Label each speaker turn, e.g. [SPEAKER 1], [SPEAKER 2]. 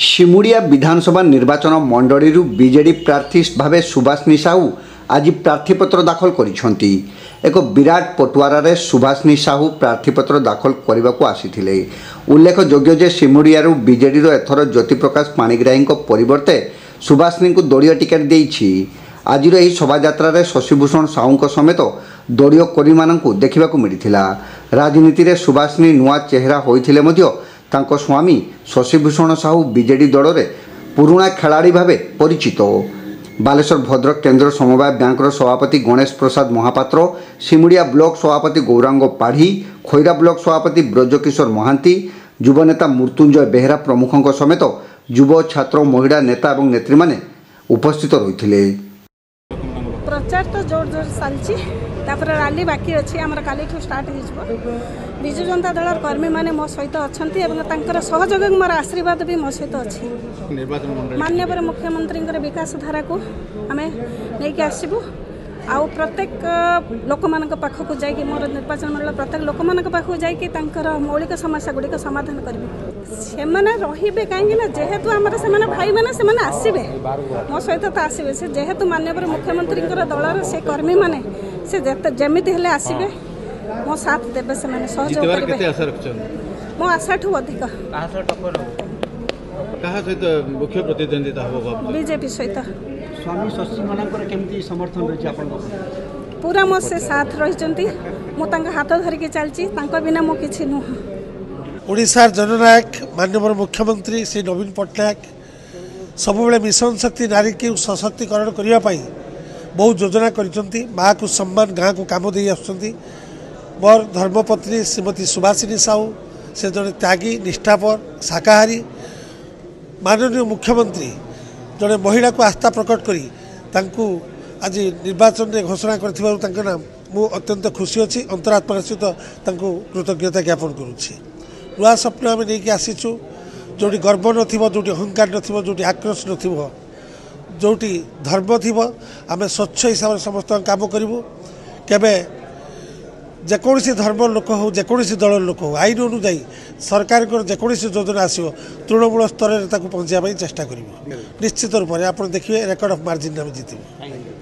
[SPEAKER 1] शिमुड़िया विधानसभा निर्वाचन मंडली बीजेडी प्रार्थी भाव सुभाषिनी साहू आज प्रार्थीपत्र दाखल करिसेंती। एक विराट पटुआर सुभाषिनी साहू प्रार्थीपत्र दाखल करने को आसीथिले। उल्लेखयोग्य जे शिमुड़िया बीजेडी एथर ज्योतिप्रकाश पाणिग्राही परिवर्ते सुभाषिनी को दलीय टिकेट देइछि। आज शोभा शशिभूषण साहू समेत दलीय कर्मी मानू देखा मिलता। राजनीति में सुभाषिनी नुआ चेहरा होइथिले मध्य तांको स्वामी शशिभूषण साहू बीजेडी दल में पुराणा खेलाड़ी भाव परिचित। बालेश्वर भद्रक केन्द्र समवाय बैंकर सभापति गणेश प्रसाद महापात्र, शिमुड़िया ब्लॉक सभापति गौरांग पाढ़ी, खैरा ब्लॉक सभापति ब्रजकिशोर महांती, युवनेता मृत्युंजय बेहरा प्रमुखों समेत युव छात्र महिला नेता और नेत्री माने उपस्थित रही।
[SPEAKER 2] प्रचार तो जोर जोर चलती रैली बाकी अच्छी आम काली स्टार्ट हो। विजु जनता दल कर्मी मैंने मो सहित अच्छा सहयोग मोर आशीर्वाद भी मो सहित अच्छी। माननीय मुख्यमंत्री विकास धारा को आम नहीं आसबू आउ प्रत्येक लोक मान पाखक जाकि मोर निर्वाचन मंडल प्रत्येक लोक मान पाखक जाकि मौलिक समस्या गुड़िक समाधान करेंगे। से रे कहीं जेहेतु आम से भाई मैंने से आसबे मो सहित तो आसबे से जेहेतु माननीय मुख्यमंत्री दलर से कर्मी मैंने से जमी हेले आसबे मो साथ देवे से सहयोग करेंगे। मो आशा ठू अधिक
[SPEAKER 3] मुख्य प्रतिद्वंदिता
[SPEAKER 2] बीजेपी सहित
[SPEAKER 4] स्वामी शशि मानकर केमती समर्थन रही
[SPEAKER 2] पूरा मो से साथ रही। मुझे हाथ धरिकी चलती बिना मो किसी नुह।
[SPEAKER 5] ओडिशार जननायक माननीय मुख्यमंत्री श्री नवीन पट्टनायक सबुबले मिशन शक्ति नारी की सशक्तिकरण करने बहुत योजना करिसेंती। माँ को सम्मान गाँ को काम दे आसुंती। मोर धर्मपत्नी श्रीमती सुभाषिनी साहू से जड़े त्यागी निष्ठापर शाकाहारी माननीय मुख्यमंत्री जड़े महिला को आस्था प्रकट करी तांकु आज निर्वाचन में घोषणा कर नाम मु अत्यंत खुशी अच्छी। अंतरात्मा सहित कृतज्ञता ज्ञापन करुच्ची। नुआ स्वप्न आम नहीं आसीचु जोटी गर्व नथिबो, जोटी अहंकार नथिबो, जोटी आक्रोश नथिबो, जोटी धर्म थिबो आम स्वच्छ हिसाब से समस्त काम करूँ। केबे जेकोसी धर्म लोक हो जेकोसी दल लोक हो आईन अनुजाई सरकार जेकोसी योजना आसो तृणमूल स्तर में पहुँचापी चेष्टा करूँ। निश्चित रूप से आप देखिए रेकर्ड ऑफ मार्जिन आम जीतू।